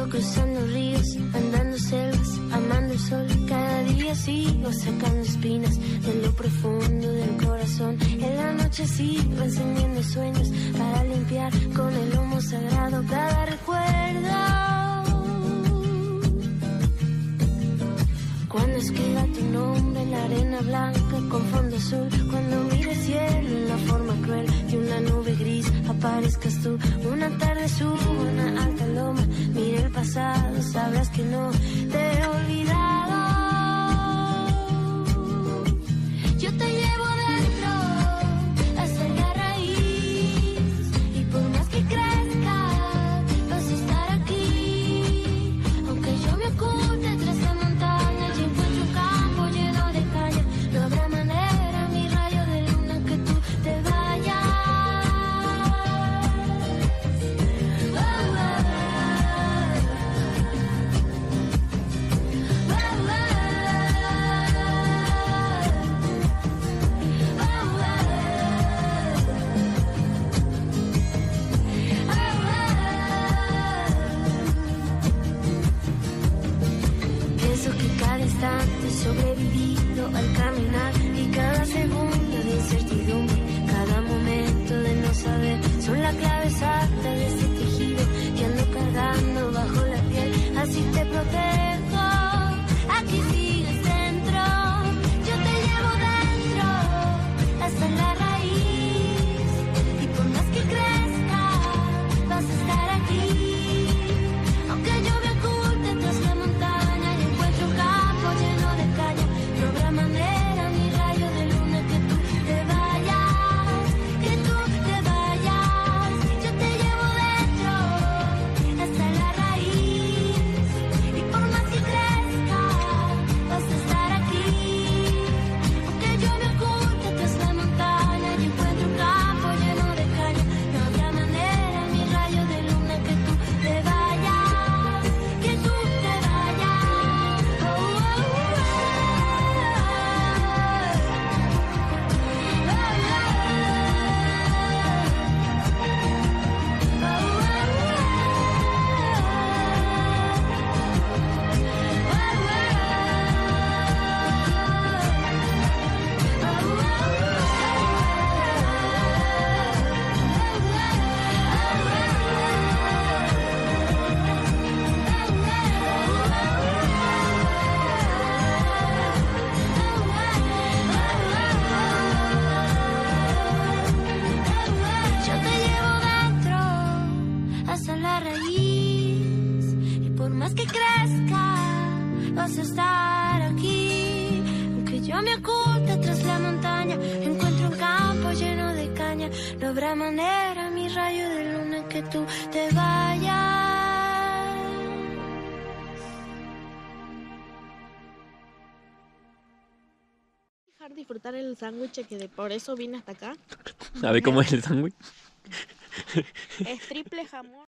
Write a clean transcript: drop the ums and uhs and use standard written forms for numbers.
cruzando ríos, andando selvas, amando el sol. Cada día sigo sacando espinas de lo profundo del corazón. En la noche sigo encendiendo sueños para limpiar con el humo sagrado cada recuerdo. Cuando escriba tu nombre en la arena blanca con fondo azul, cuando mire el cielo en la forma cruel de una nube gris, aparezcas tú. Una tarde subo una alta loma, mire el pasado, sabrás que no te he olvidado. Yo te llevo dentro hasta la raíz, y por más que crezca vas a estar aquí. Aunque yo me oculte tras la montaña y encuentro un campo lleno de caña, no habrá manera, mi rayo de luna, que tú te vayas. Pienso que cada instante he sobrevivido al caminar, y cada segundo de incertidumbre, cada momento de no saber, son la clave exacta de este tejido que ando cargando bajo la piel. Así te protejo, aquí sigues dentro. Yo te llevo dentro hasta la raíz, y por más que crezca vas a estar aquí. Aunque yo me oculte tras la montaña y encuentro un campo lleno de caña, no habrá manera, mi rayo de luna, que tú te vayas, que tú te vayas. Yo te llevo dentro hasta la raíz, y por más que crezca vas a estar aquí. Aunque yo me oculte tras la montaña y encuentro un campo lleno de caña, no habrá manera, mi rayo de luna, que tú te vayas, que tú te vayas. Oh, oh, yo te llevo dentro hasta la raíz, y por más que crezca vas a estar aquí. Aunque yo me oculte tras la montaña, encuentro un campo lleno de caña, no habrá manera, mi rayo de luna, que tú te vayas. Dejar disfrutar el sándwich, que por eso vine hasta acá. ¿Sabe cómo es el sándwich? Es triple jamón.